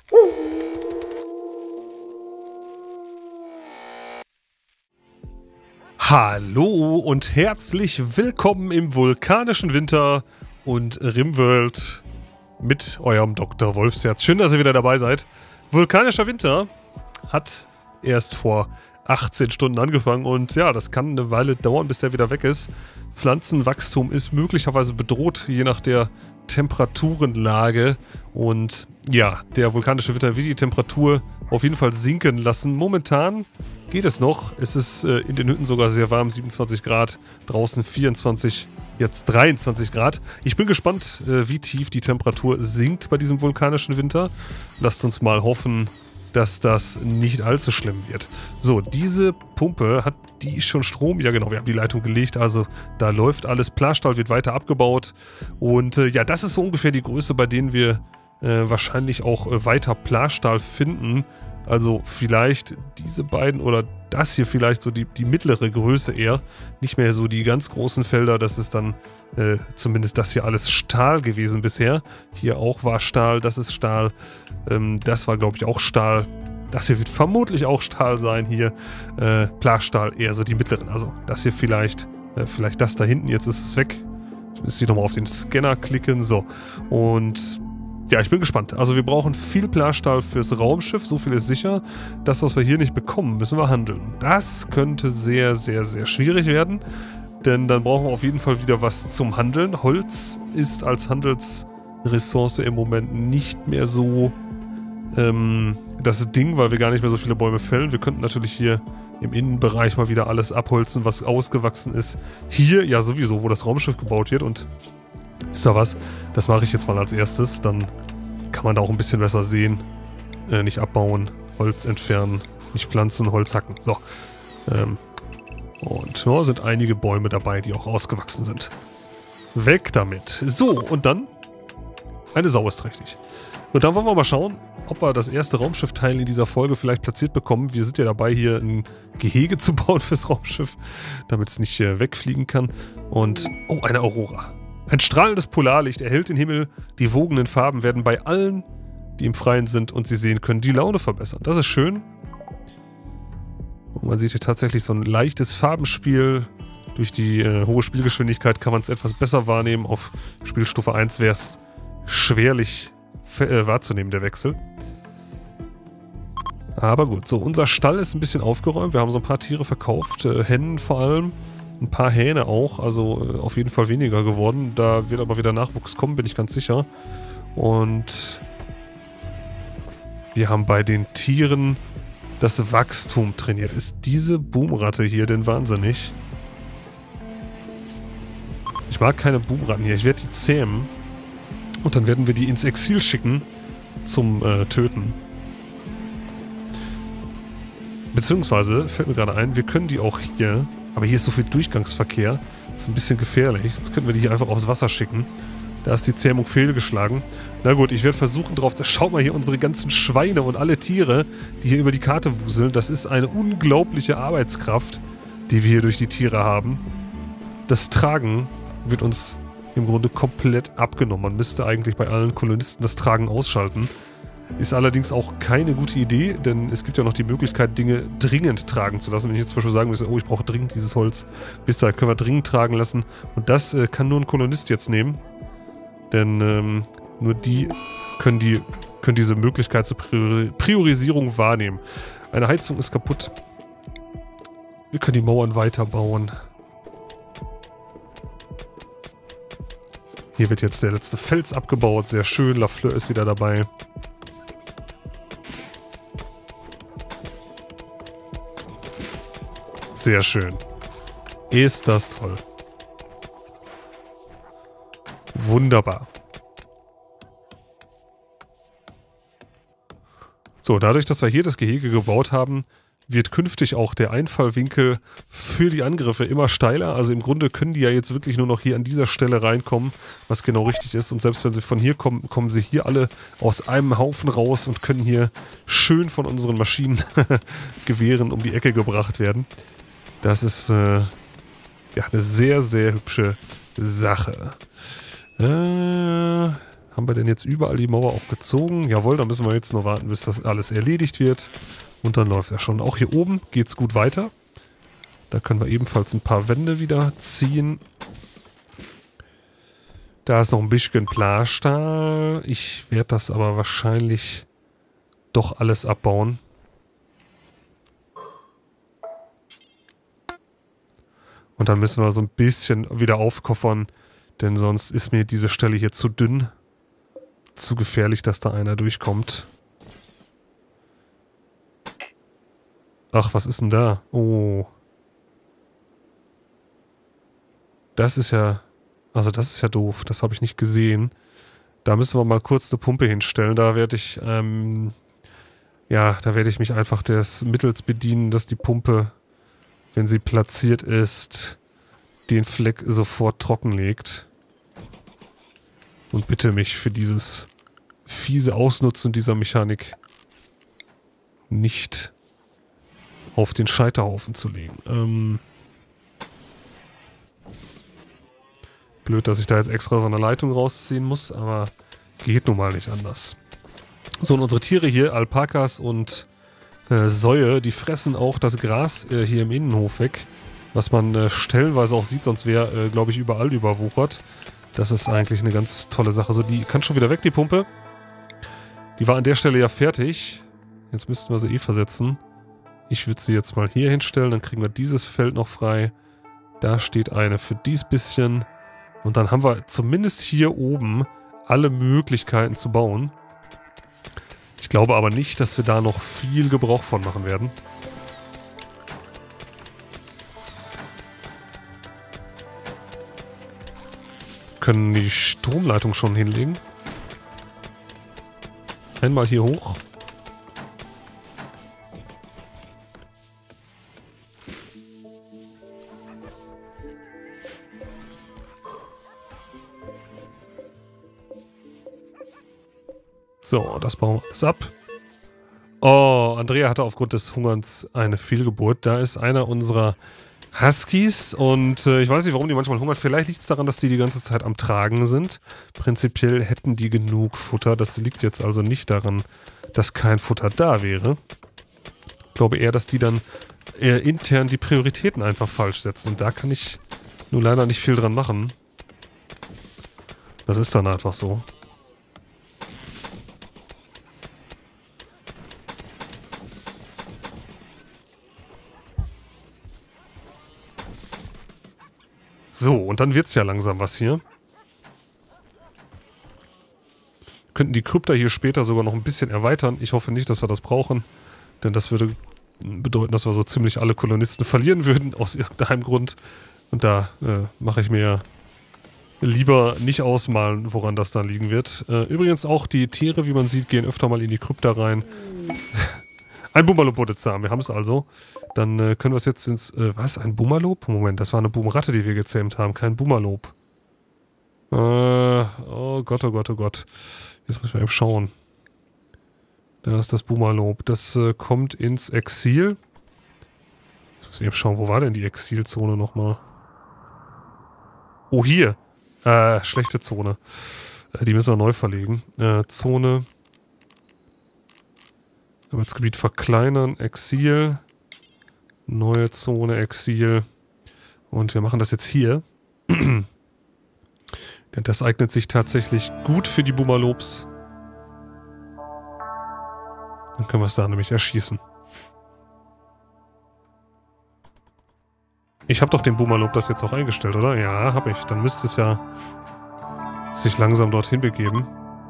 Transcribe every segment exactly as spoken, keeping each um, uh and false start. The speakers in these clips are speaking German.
Hallo und herzlich willkommen im vulkanischen Winter und Rimworld mit eurem Doktor Wolfsherz. Schön, dass ihr wieder dabei seid. Vulkanischer Winter hat erst vor achtzehn Stunden angefangen und ja, das kann eine Weile dauern, bis der wieder weg ist. Pflanzenwachstum ist möglicherweise bedroht, je nach der Temperaturenlage. Und ja, der vulkanische Winter wird die Temperatur auf jeden Fall sinken lassen. Momentan geht es noch. Es ist äh, in den Hütten sogar sehr warm, siebenundzwanzig Grad, draußen vierundzwanzig, jetzt dreiundzwanzig Grad. Ich bin gespannt, äh, wie tief die Temperatur sinkt bei diesem vulkanischen Winter. Lasst uns mal hoffen, dass das nicht allzu schlimm wird. So, diese Pumpe, hat die schon Strom? Ja genau, wir haben die Leitung gelegt, also da läuft alles. Plastahl wird weiter abgebaut und äh, ja, das ist so ungefähr die Größe, bei denen wir äh, wahrscheinlich auch äh, weiter Plastahl finden. Also vielleicht diese beiden oder das hier vielleicht so die, die mittlere Größe eher. Nicht mehr so die ganz großen Felder, das ist dann äh, zumindest das hier alles Stahl gewesen bisher. Hier auch war Stahl, das ist Stahl. Ähm, das war glaube ich auch Stahl. Das hier wird vermutlich auch Stahl sein hier. Äh, Plastahl eher so die mittleren. Also das hier vielleicht, äh, vielleicht das da hinten, jetzt ist es weg. Jetzt müsste ich nochmal auf den Scanner klicken. So, und ja, ich bin gespannt. Also wir brauchen viel Plastahl fürs Raumschiff, so viel ist sicher. Das, was wir hier nicht bekommen, müssen wir handeln. Das könnte sehr, sehr, sehr schwierig werden, denn dann brauchen wir auf jeden Fall wieder was zum Handeln. Holz ist als Handelsressource im Moment nicht mehr so ähm, das Ding, weil wir gar nicht mehr so viele Bäume fällen. Wir könnten natürlich hier im Innenbereich mal wieder alles abholzen, was ausgewachsen ist. Hier ja sowieso, wo das Raumschiff gebaut wird und ist da was? Das mache ich jetzt mal als erstes. Dann kann man da auch ein bisschen besser sehen. Äh, nicht abbauen, Holz entfernen, nicht pflanzen, Holz hacken. So. Ähm. Und ja, sind einige Bäume dabei, die auch ausgewachsen sind. Weg damit. So, und dann eine Sau ist trächtig. Und dann wollen wir mal schauen, ob wir das erste Raumschiffteil in dieser Folge vielleicht platziert bekommen. Wir sind ja dabei, hier ein Gehege zu bauen fürs Raumschiff, damit es nicht äh, wegfliegen kann. Und, oh, eine Aurora. Ein strahlendes Polarlicht erhellt den Himmel, die wogenden Farben werden bei allen, die im Freien sind und sie sehen können, die Laune verbessern. Das ist schön. Und man sieht hier tatsächlich so ein leichtes Farbenspiel. Durch die äh, hohe Spielgeschwindigkeit kann man es etwas besser wahrnehmen. Auf Spielstufe eins wäre es schwerlich äh, wahrzunehmen, der Wechsel. Aber gut, so, unser Stall ist ein bisschen aufgeräumt. Wir haben so ein paar Tiere verkauft, äh, Hennen vor allem. Ein paar Hähne auch, also äh, auf jeden Fall weniger geworden. Da wird aber wieder Nachwuchs kommen, bin ich ganz sicher. Und wir haben bei den Tieren das Wachstum trainiert. Ist diese Boomratte hier denn wahnsinnig? Ich mag keine Boomratten hier. Ich werde die zähmen. Und dann werden wir die ins Exil schicken zum äh, Töten. Beziehungsweise, fällt mir gerade ein, wir können die auch hier... Aber hier ist so viel Durchgangsverkehr. Das ist ein bisschen gefährlich. Jetzt könnten wir die hier einfach aufs Wasser schicken. Da ist die Zähmung fehlgeschlagen. Na gut, ich werde versuchen drauf zu... Schaut mal hier unsere ganzen Schweine und alle Tiere, die hier über die Karte wuseln. Das ist eine unglaubliche Arbeitskraft, die wir hier durch die Tiere haben. Das Tragen wird uns im Grunde komplett abgenommen. Man müsste eigentlich bei allen Kolonisten das Tragen ausschalten. Ist allerdings auch keine gute Idee, denn es gibt ja noch die Möglichkeit, Dinge dringend tragen zu lassen. Wenn ich jetzt zum Beispiel sagen müsste, oh, ich brauche dringend dieses Holz, bis da können wir dringend tragen lassen. Und das äh, kann nur ein Kolonist jetzt nehmen. Denn ähm, nur die können, die können diese Möglichkeit zur Priori Priorisierung wahrnehmen. Eine Heizung ist kaputt. Wir können die Mauern weiterbauen. Hier wird jetzt der letzte Fels abgebaut. Sehr schön. Lafleur ist wieder dabei. Sehr schön. Ist das toll. Wunderbar. So, dadurch, dass wir hier das Gehege gebaut haben, wird künftig auch der Einfallwinkel für die Angriffe immer steiler. Also im Grunde können die ja jetzt wirklich nur noch hier an dieser Stelle reinkommen, was genau richtig ist. Und selbst wenn sie von hier kommen, kommen sie hier alle aus einem Haufen raus und können hier schön von unseren Maschinengewehren um die Ecke gebracht werden. Das ist äh, ja eine sehr, sehr hübsche Sache. Äh, Haben wir denn jetzt überall die Mauer auch gezogen? Jawohl, da müssen wir jetzt nur warten, bis das alles erledigt wird. Und dann läuft er schon. Auch hier oben geht es gut weiter. Da können wir ebenfalls ein paar Wände wieder ziehen. Da ist noch ein bisschen Plastahl. Ich werde das aber wahrscheinlich doch alles abbauen. Und dann müssen wir so ein bisschen wieder aufkoffern, denn sonst ist mir diese Stelle hier zu dünn. Zu gefährlich, dass da einer durchkommt. Ach, was ist denn da? Oh. Das ist ja... Also das ist ja doof. Das habe ich nicht gesehen. Da müssen wir mal kurz eine Pumpe hinstellen. Da werde ich... Ähm, ja, da werde ich mich einfach des Mittels bedienen, dass die Pumpe, wenn sie platziert ist, den Fleck sofort trockenlegt. Und bitte mich für dieses fiese Ausnutzen dieser Mechanik nicht auf den Scheiterhaufen zu legen. Ähm... Blöd, dass ich da jetzt extra so eine Leitung rausziehen muss, aber geht nun mal nicht anders. So, und unsere Tiere hier, Alpakas und äh, Säue, die fressen auch das Gras äh, hier im Innenhof weg, was man äh, stellenweise auch sieht, sonst wäre, äh, glaube ich, überall überwuchert. Das ist eigentlich eine ganz tolle Sache. So, die kann schon wieder weg, die Pumpe. Die war an der Stelle ja fertig. Jetzt müssten wir sie eh versetzen. Ich würde sie jetzt mal hier hinstellen, dann kriegen wir dieses Feld noch frei. Da steht eine für dies bisschen. Und dann haben wir zumindest hier oben alle Möglichkeiten zu bauen. Ich glaube aber nicht, dass wir da noch viel Gebrauch von machen werden. Können die Stromleitung schon hinlegen. Einmal hier hoch. So, das bauen wir alles ab. Oh, Andrea hatte aufgrund des Hungerns eine Fehlgeburt. Da ist einer unserer Huskies und äh, ich weiß nicht, warum die manchmal hungern. Vielleicht liegt es daran, dass die die ganze Zeit am Tragen sind. Prinzipiell hätten die genug Futter. Das liegt jetzt also nicht daran, dass kein Futter da wäre. Ich glaube eher, dass die dann eher intern die Prioritäten einfach falsch setzen. Und da kann ich nur leider nicht viel dran machen. Das ist dann einfach so. So, und dann wird's ja langsam was hier. Könnten die Krypta hier später sogar noch ein bisschen erweitern. Ich hoffe nicht, dass wir das brauchen. Denn das würde bedeuten, dass wir so ziemlich alle Kolonisten verlieren würden, aus irgendeinem Grund. Und da äh, mache ich mir lieber nicht ausmalen, woran das dann liegen wird. Äh, übrigens auch die Tiere, wie man sieht, gehen öfter mal in die Krypta rein. Ein Bummerlob wurde zahm, wir haben es also. Dann äh, können wir es jetzt ins... Äh, was? Ein Bummerlob? Moment, das war eine Boomratte, die wir gezähmt haben. Kein Bummerlob. Äh, oh Gott, oh Gott, oh Gott. Jetzt müssen wir eben schauen. Da ist das Bummerlob. Das äh, kommt ins Exil. Jetzt müssen wir eben schauen, wo war denn die Exilzone nochmal? Oh, hier. Äh, schlechte Zone. Äh, die müssen wir neu verlegen. Äh, Zone... Arbeitsgebiet verkleinern, Exil, neue Zone, Exil und wir machen das jetzt hier. Denn das eignet sich tatsächlich gut für die Bummerlobs. Dann können wir es da nämlich erschießen. Ich habe doch den Bummerlob das jetzt auch eingestellt, oder? Ja, habe ich. Dann müsste es ja sich langsam dorthin begeben.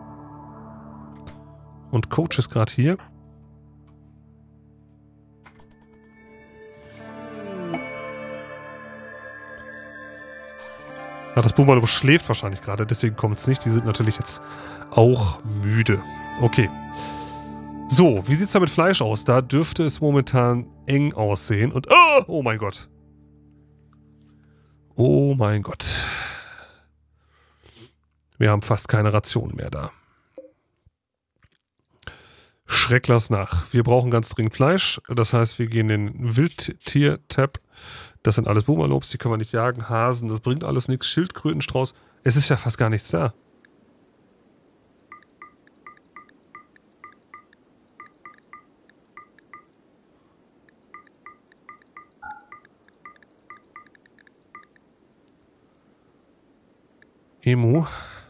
Und Coach ist gerade hier. Ja, das Bummerlob schläft wahrscheinlich gerade, deswegen kommt es nicht. Die sind natürlich jetzt auch müde. Okay. So, wie sieht es da mit Fleisch aus? Da dürfte es momentan eng aussehen. Und oh, oh mein Gott. Oh mein Gott. Wir haben fast keine Rationen mehr da. Schreck lass nach. Wir brauchen ganz dringend Fleisch. Das heißt, wir gehen in den Wildtier-Tab. Das sind alles Bummerlobs, die können wir nicht jagen. Hasen, das bringt alles nichts. Schildkrötenstrauß. Es ist ja fast gar nichts da. Emu.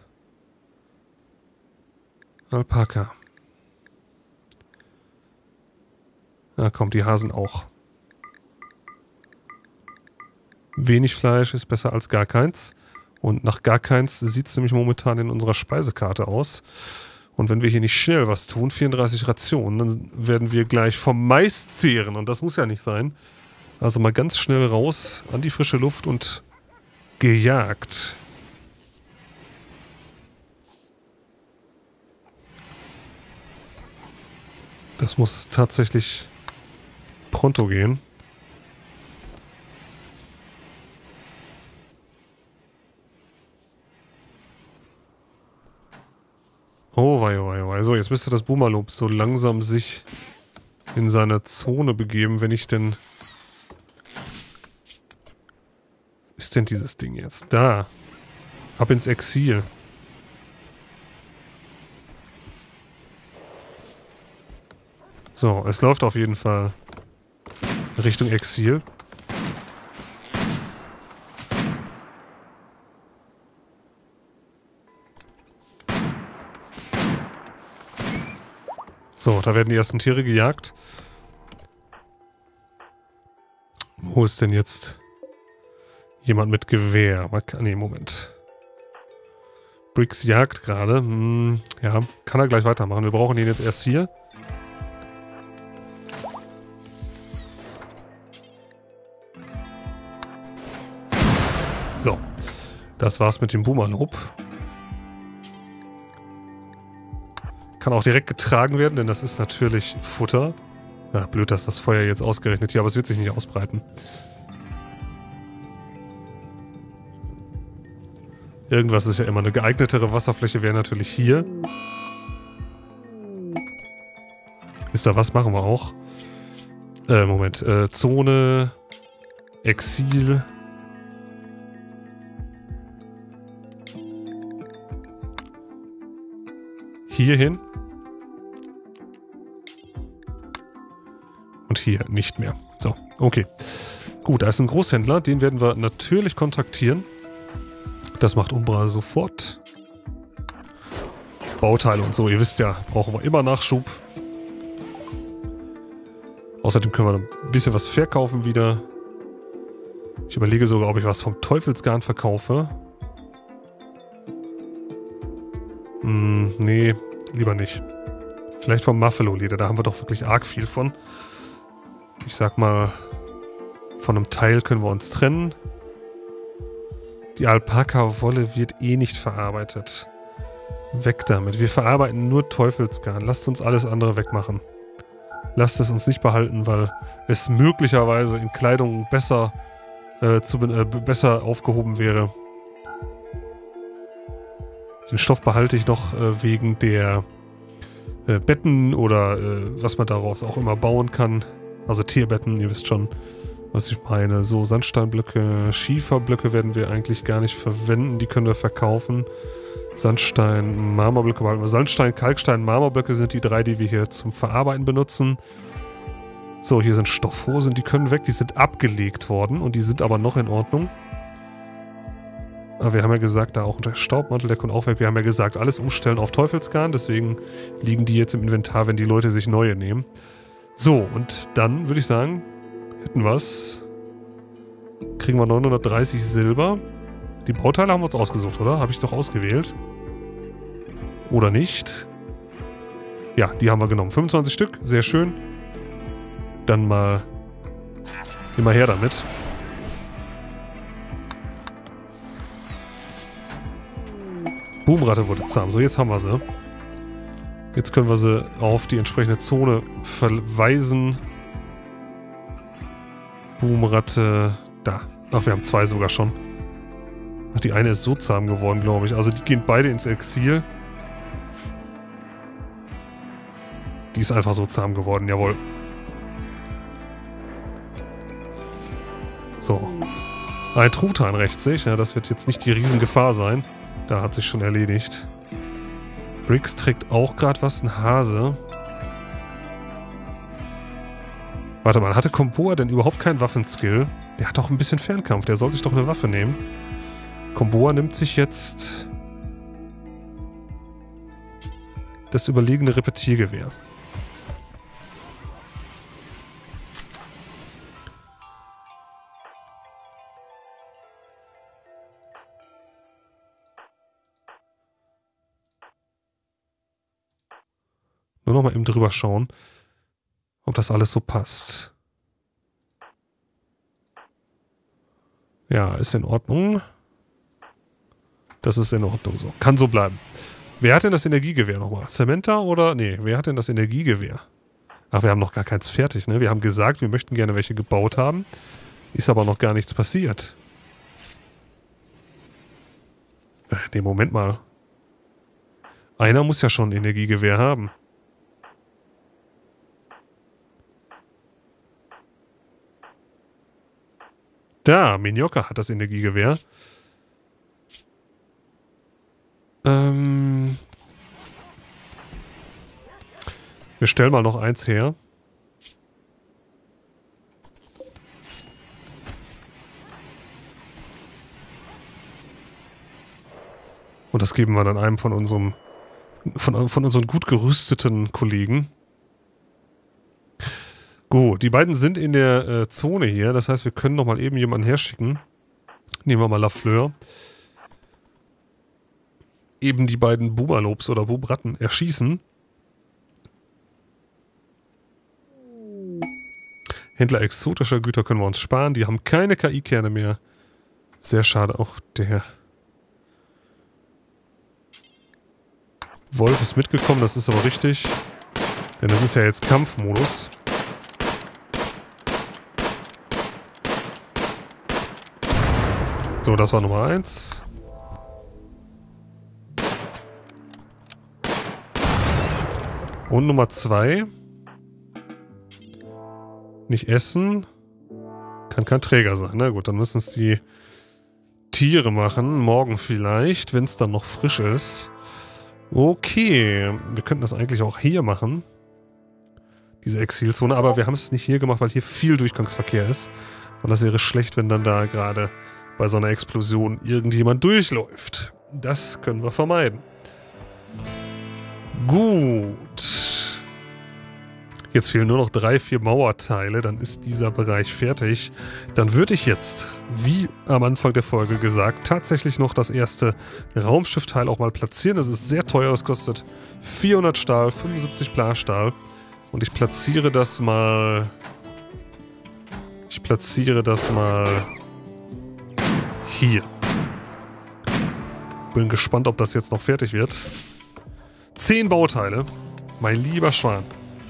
Alpaka. Na komm, die Hasen auch. Wenig Fleisch ist besser als gar keins. Und nach gar keins sieht es nämlich momentan in unserer Speisekarte aus. Und wenn wir hier nicht schnell was tun, vierunddreißig Rationen, dann werden wir gleich vom Mais zehren. Und das muss ja nicht sein. Also mal ganz schnell raus an die frische Luft und gejagt. Das muss tatsächlich pronto gehen. Oh wei, oh wei, oh wei. So, jetzt müsste das Boomerlob so langsam sich in seine Zone begeben, wenn ich denn... Ist denn dieses Ding jetzt? Da. Ab ins Exil. So, es läuft auf jeden Fall Richtung Exil. So, da werden die ersten Tiere gejagt. Wo ist denn jetzt jemand mit Gewehr? Ne, Moment. Briggs jagt gerade. Hm, ja, kann er gleich weitermachen. Wir brauchen ihn jetzt erst hier. So, das war's mit dem Boomerlob. Kann auch direkt getragen werden, denn das ist natürlich Futter. Ja, blöd, dass das Feuer jetzt ausgerechnet hier, aber es wird sich nicht ausbreiten. Irgendwas ist ja immer. Eine geeignetere Wasserfläche wäre natürlich hier. Wisst ihr was? Machen wir auch. Äh, Moment. Äh, Zone. Exil. Hierhin. Und hier nicht mehr. So, okay. Gut, da ist ein Großhändler. Den werden wir natürlich kontaktieren. Das macht Umbra sofort. Bauteile und so, ihr wisst ja, brauchen wir immer Nachschub. Außerdem können wir ein bisschen was verkaufen wieder. Ich überlege sogar, ob ich was vom Teufelsgarn verkaufe. Hm, nee, lieber nicht. Vielleicht vom Muffalo-Leder, da haben wir doch wirklich arg viel von. Ich sag mal, von einem Teil können wir uns trennen. Die Alpaka-Wolle wird eh nicht verarbeitet. Weg damit. Wir verarbeiten nur Teufelsgarn. Lasst uns alles andere wegmachen. Lasst es uns nicht behalten, weil es möglicherweise in Kleidung besser, äh, zu, äh, besser aufgehoben wäre. Den Stoff behalte ich noch äh, wegen der äh, Betten oder äh, was man daraus auch immer bauen kann. Also Tierbetten, ihr wisst schon, was ich meine. So, Sandsteinblöcke, Schieferblöcke werden wir eigentlich gar nicht verwenden. Die können wir verkaufen. Sandstein, Marmorblöcke behalten wir. Sandstein, Kalkstein, Marmorblöcke sind die drei, die wir hier zum Verarbeiten benutzen. So, hier sind Stoffhosen, die können weg. Die sind abgelegt worden und die sind aber noch in Ordnung. Aber wir haben ja gesagt, da auch unter Staubmantel, der kommt auch weg. Wir haben ja gesagt, alles umstellen auf Teufelsgarn. Deswegen liegen die jetzt im Inventar, wenn die Leute sich neue nehmen. So, und dann würde ich sagen, hätten wir es. Kriegen wir neunhundertdreißig Silber. Die Bauteile haben wir uns ausgesucht, oder? Habe ich doch ausgewählt. Oder nicht? Ja, die haben wir genommen. fünfundzwanzig Stück, sehr schön. Dann mal immer her damit. Boomratte wurde zahm. So, jetzt haben wir sie. Jetzt können wir sie auf die entsprechende Zone verweisen. Boomratte. Da. Ach, wir haben zwei sogar schon. Ach, die eine ist so zahm geworden, glaube ich. Also die gehen beide ins Exil. Die ist einfach so zahm geworden, jawohl. So. Ein Truthahn rächt sich. Ja, das wird jetzt nicht die Riesengefahr sein. Da hat sich schon erledigt. Briggs trägt auch gerade was, ein Hase. Warte mal, hatte Komboa denn überhaupt keinen Waffenskill? Der hat doch ein bisschen Fernkampf, der soll sich doch eine Waffe nehmen. Komboa nimmt sich jetzt das überlegene Repetiergewehr. Nur noch mal eben drüber schauen, ob das alles so passt. Ja, ist in Ordnung. Das ist in Ordnung so. Kann so bleiben. Wer hat denn das Energiegewehr nochmal? Samantha oder? Nee, wer hat denn das Energiegewehr? Ach, wir haben noch gar keins fertig, ne? Wir haben gesagt, wir möchten gerne welche gebaut haben. Ist aber noch gar nichts passiert. Äh, nee, Moment mal. Einer muss ja schon ein Energiegewehr haben. Da, Minyoka hat das Energiegewehr. Ähm... Wir stellen mal noch eins her. Und das geben wir dann einem von unserem, von, von unseren gut gerüsteten Kollegen. Gut, die beiden sind in der äh, Zone hier. Das heißt, wir können noch mal eben jemanden herschicken. Nehmen wir mal Lafleur. Eben die beiden Bumalobs oder Bubratten erschießen. Händler exotischer Güter können wir uns sparen. Die haben keine K I-Kerne mehr. Sehr schade. Auch der Wolf ist mitgekommen. Das ist aber richtig. Denn das ist ja jetzt Kampfmodus. So, das war Nummer eins. Und Nummer zwei. Nicht essen. Kann kein Träger sein. Na gut, dann müssen es die Tiere machen. Morgen vielleicht, wenn es dann noch frisch ist. Okay. Wir könnten das eigentlich auch hier machen. Diese Exilzone. Aber wir haben es nicht hier gemacht, weil hier viel Durchgangsverkehr ist. Und das wäre schlecht, wenn dann da gerade bei so einer Explosion irgendjemand durchläuft. Das können wir vermeiden. Gut. Jetzt fehlen nur noch drei, vier Mauerteile, dann ist dieser Bereich fertig. Dann würde ich jetzt, wie am Anfang der Folge gesagt, tatsächlich noch das erste Raumschiffteil auch mal platzieren. Das ist sehr teuer, das kostet vierhundert Stahl, fünfundsiebzig Blasstahl. Und ich platziere das mal... Ich platziere das mal... hier. Bin gespannt, ob das jetzt noch fertig wird. Zehn Bauteile. Mein lieber Schwan.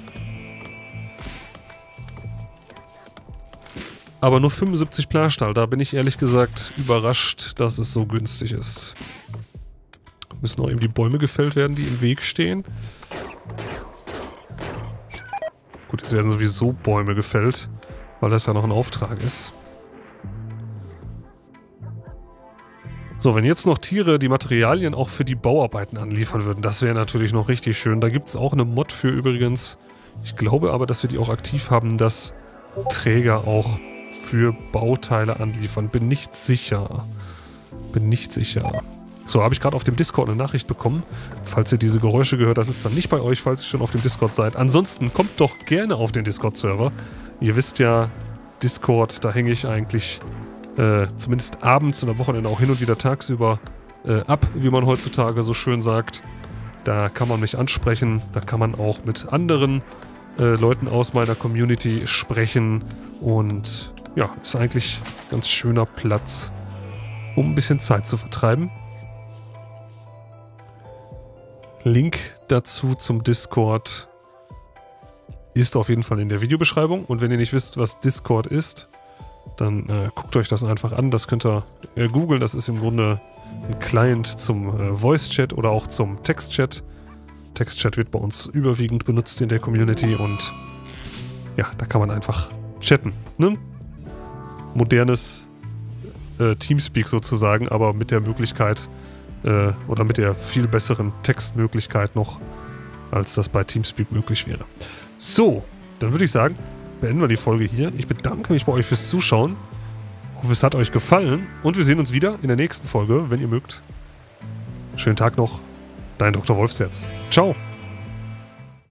Aber nur fünfundsiebzig Blasstahl. Da bin ich ehrlich gesagt überrascht, dass es so günstig ist. Müssen auch eben die Bäume gefällt werden, die im Weg stehen. Gut, jetzt werden sowieso Bäume gefällt, weil das ja noch ein Auftrag ist. So, wenn jetzt noch Tiere die Materialien auch für die Bauarbeiten anliefern würden, das wäre natürlich noch richtig schön. Da gibt es auch eine Mod für übrigens. Ich glaube aber, dass wir die auch aktiv haben, dass Träger auch für Bauteile anliefern. Bin nicht sicher. Bin nicht sicher. So, habe ich gerade auf dem Discord eine Nachricht bekommen. Falls ihr diese Geräusche gehört, das ist dann nicht bei euch, falls ihr schon auf dem Discord seid. Ansonsten kommt doch gerne auf den Discord-Server. Ihr wisst ja, Discord, da hänge ich eigentlich äh, zumindest abends und am Wochenende auch hin und wieder tagsüber äh, ab, wie man heutzutage so schön sagt. Da kann man mich ansprechen. Da kann man auch mit anderen äh, Leuten aus meiner Community sprechen. Und ja, ist eigentlich ein ganz schöner Platz, um ein bisschen Zeit zu vertreiben. Link dazu zum Discord ist auf jeden Fall in der Videobeschreibung. Und wenn ihr nicht wisst, was Discord ist, dann äh, guckt euch das einfach an. Das könnt ihr äh, googeln. Das ist im Grunde ein Client zum äh, Voice-Chat oder auch zum Text-Chat. Text-Chat wird bei uns überwiegend benutzt in der Community und ja, da kann man einfach chatten. Ne? Modernes äh, Teamspeak sozusagen, aber mit der Möglichkeit äh, oder mit der viel besseren Textmöglichkeit noch, als das bei Teamspeak möglich wäre. So, dann würde ich sagen, beenden wir die Folge hier. Ich bedanke mich bei euch fürs Zuschauen. hoffe, es hat euch gefallen und wir sehen uns wieder in der nächsten Folge, wenn ihr mögt. Schönen Tag noch. Dein Doktor Wolfsherz. Ciao.